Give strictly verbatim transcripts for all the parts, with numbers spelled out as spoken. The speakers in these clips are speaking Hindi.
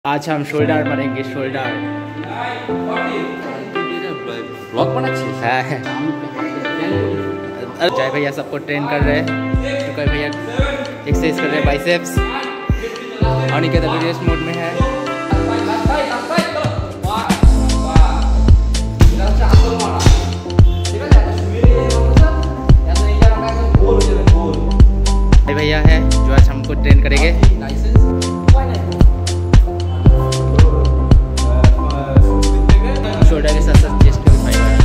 आज हम शोल्डर मारेंगे शोल्डर। ब्लॉग बनाচ্ছিস? हाँ जय भैया सबको ट्रेन कर रहे हैं, तो भैया एक्सरसाइज कर रहे हैं बाइसेप्स। और निकेत अभी रेस्ट मोड में है। जय भैया है जो आज हमको ट्रेन करेंगे। शोल्डर के साथ साथ चेस्ट का भी फायदा है।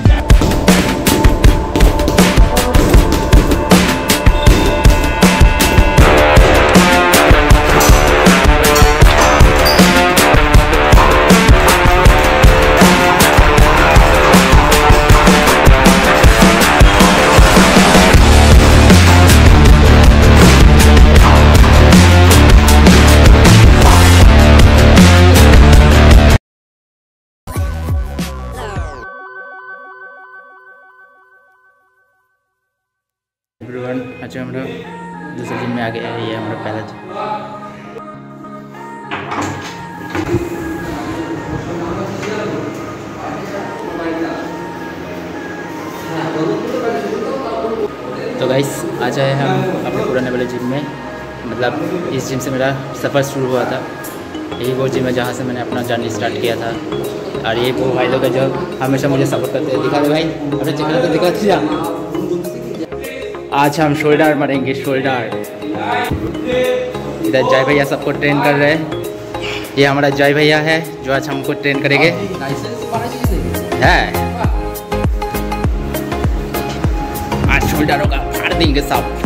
एवरीवन अच्छा हमारा दूसरे जिम में आ गया है। ये हमारा पहला जिम। तो गाइस आज आए हम अपने पुराने वाले जिम में। मतलब इस जिम से मेरा सफ़र शुरू हुआ था। यही वो जिम है जहाँ से मैंने अपना जर्नी स्टार्ट किया था। और ये वो भाई लोग जो हमेशा मुझे सपोर्ट करते हैं। दिखा दे भाई अपने चेहरे को दिखा दिया। आज हम शोल्डर मारेंगे शोल्डर। इधर जय भैया सबको ट्रेन कर रहे हैं। ये हमारा जय भैया है जो आज हमको ट्रेन करेंगे। है आज शोल्डरों का फाड़ देंगे सब।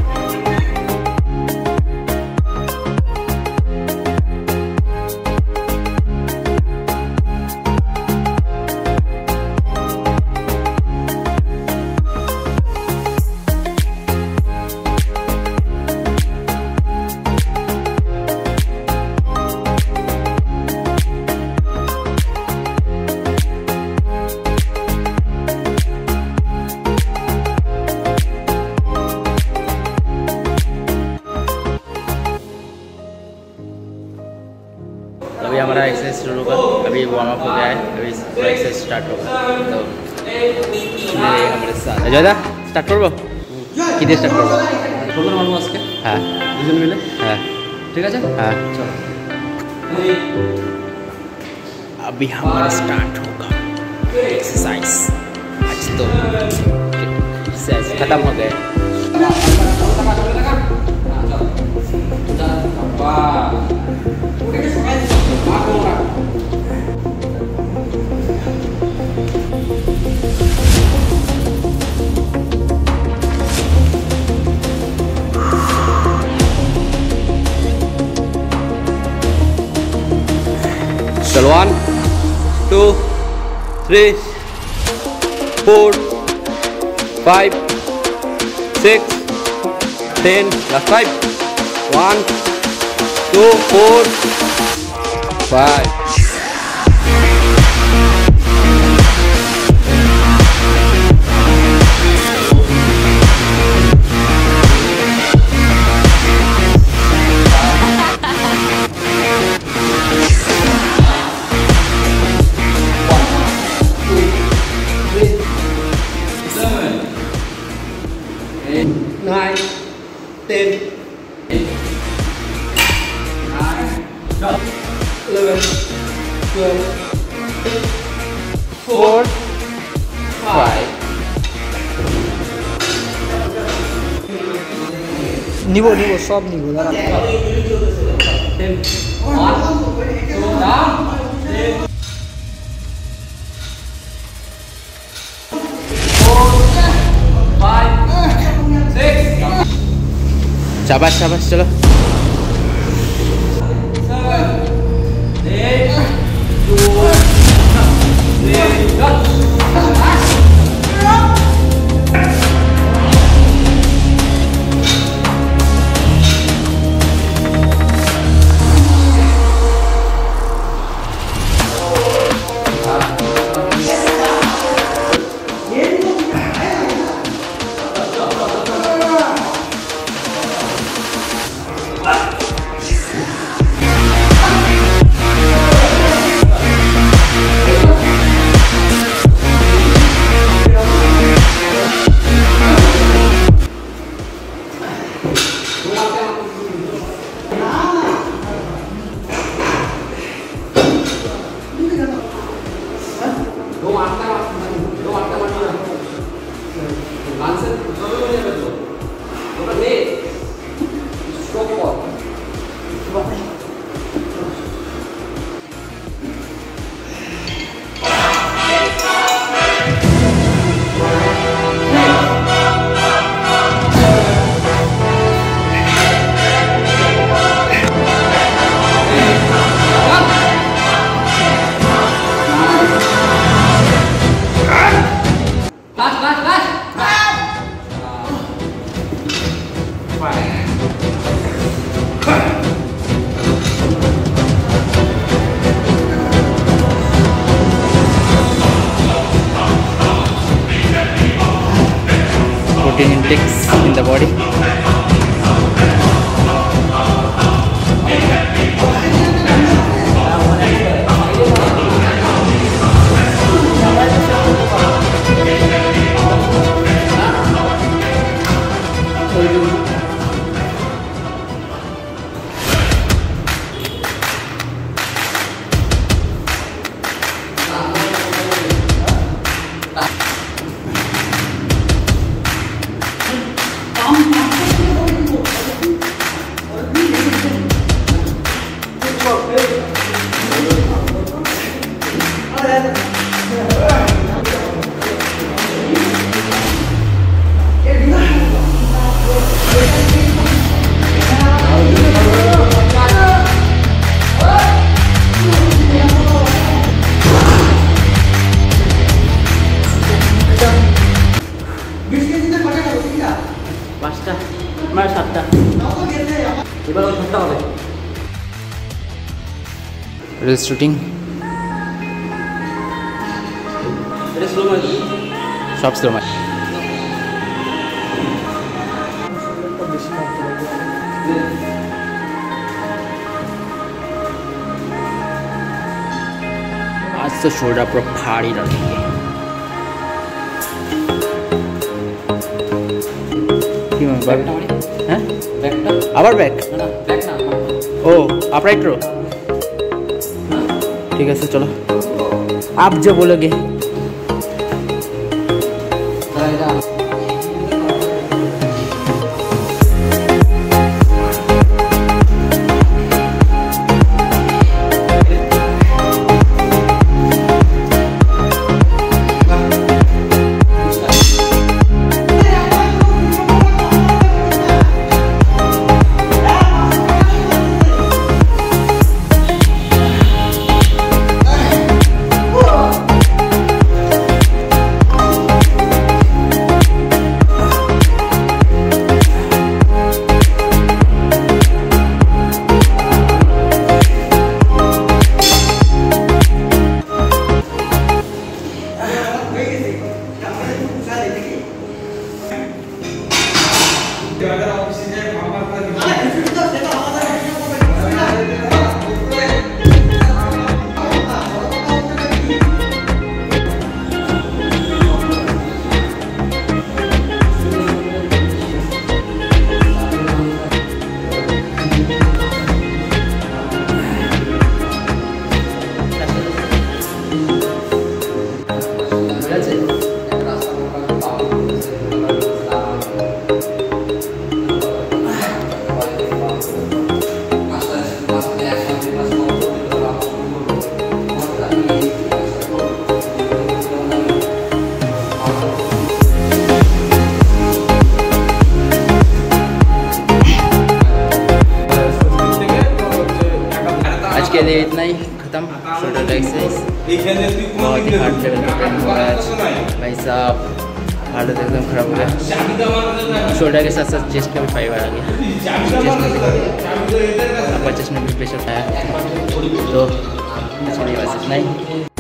अभी हमारा एक्सरसाइज शुरू होगा। अभी वार्म अप हो गया है। अभी एक्सरसाइज स्टार्ट होगा। तो हमारे साथ ज़्यादा स्टार्ट करो कितने स्टार्ट करो টোটাল মারবো আজকে। হ্যাঁ দুজন মিলে। হ্যাঁ ঠিক আছে। হ্যাঁ চলো अभी हमारा स्टार्ट होगा एक्सरसाइज। आज तो एक्सरसाइज खत्म हो गए। चलो one two three four five six ten last five one two four five. nine, ten, eleven, twelve, four, five. নিবো নিবো সব নিবো দাঁড়া। शाबाश शाबाश चलो। protein intakes in the body. পাঁচটা মানে সাতটা এবার ধরতে হবে রিল শুটিং এটা স্লো মানে সব স্লো মানে आज तो शोल्डर पूरा भारी लगेंगे হ্যাঁ আবার ব্যাক ও আপরাইট রো ঠিক আছে চলো आप जो बोलोगे आज के लिए इतना ही ख़त्म शोल्डर एक्सरसाइज बहुत ही हार्ड लेवल का ट्रेनिंग हो रहा है भाई साहब हालत एकदम ख़राब हो गया शोल्डर के साथ साथ चेस्ट का भी फाइबर आ गया चेस्ट में भी आपका चेस्ट में भी प्रेशर आया तो चलिए बस इतना ही।